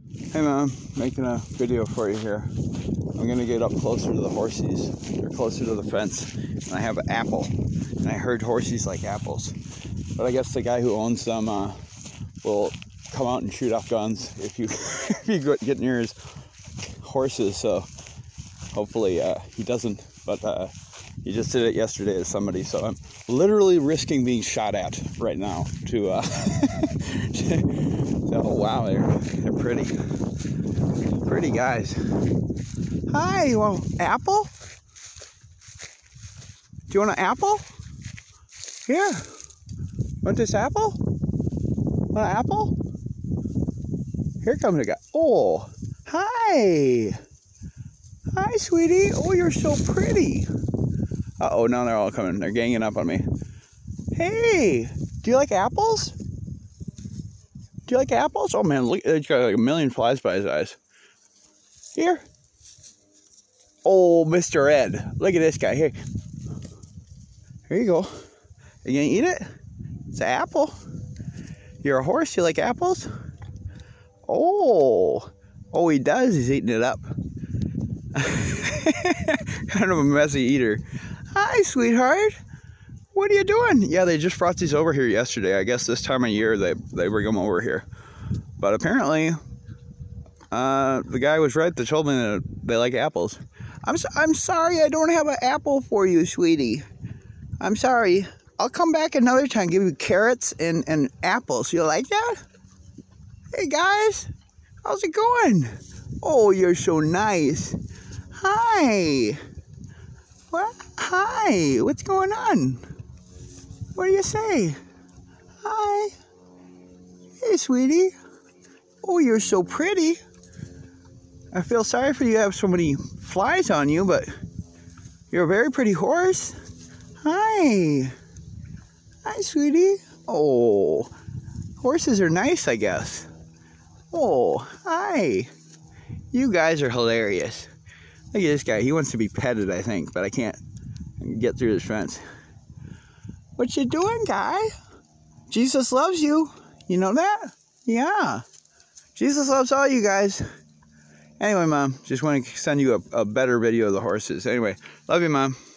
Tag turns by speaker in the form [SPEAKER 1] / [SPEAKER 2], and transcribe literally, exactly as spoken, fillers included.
[SPEAKER 1] Hey Mom, making a video for you here. I'm gonna get up closer to the horsies. They're closer to the fence. And I have an apple. And I heard horsies like apples. But I guess the guy who owns them uh, will come out and shoot off guns if you if you get near his horses. So hopefully uh, he doesn't. But uh, he just did it yesterday to somebody. So I'm literally risking being shot at right now to uh, oh wow, they're they're pretty, pretty guys. Hi, you want an apple? Do you want an apple? Here, want this apple? Want an apple? Here comes the guy. Oh, hi, hi, sweetie. Oh, you're so pretty. Uh oh, now they're all coming. They're ganging up on me. Hey, do you like apples? Do you like apples? Oh man, look, it's got like a million flies by his eyes. Here. Oh, Mister Ed. Look at this guy. Here. Here you go. Are you gonna eat it? It's an apple. You're a horse, you like apples? Oh. Oh, he does. He's eating it up. Kind of a messy eater. Hi, sweetheart. What are you doing? Yeah, they just brought these over here yesterday. I guess this time of year they, they bring them over here. But apparently, uh, the guy was right that told me that they like apples. I'm, so, I'm sorry I don't have an apple for you, sweetie. I'm sorry. I'll come back another time and give you carrots and, and apples. You like that? Hey, guys. How's it going? Oh, you're so nice. Hi. What? Hi. What's going on? What do you say? Hi. Hey, sweetie. Oh, you're so pretty. I feel sorry for you to have so many flies on you, but you're a very pretty horse. Hi. Hi, sweetie. Oh, horses are nice, I guess. Oh, hi. You guys are hilarious. Look at this guy. He wants to be petted, I think, but I can't get through this fence. What you doing, guy? Jesus loves you. You know that? Yeah. Jesus loves all you guys. Anyway, Mom, just want to send you a, a better video of the horses. Anyway, love you, Mom.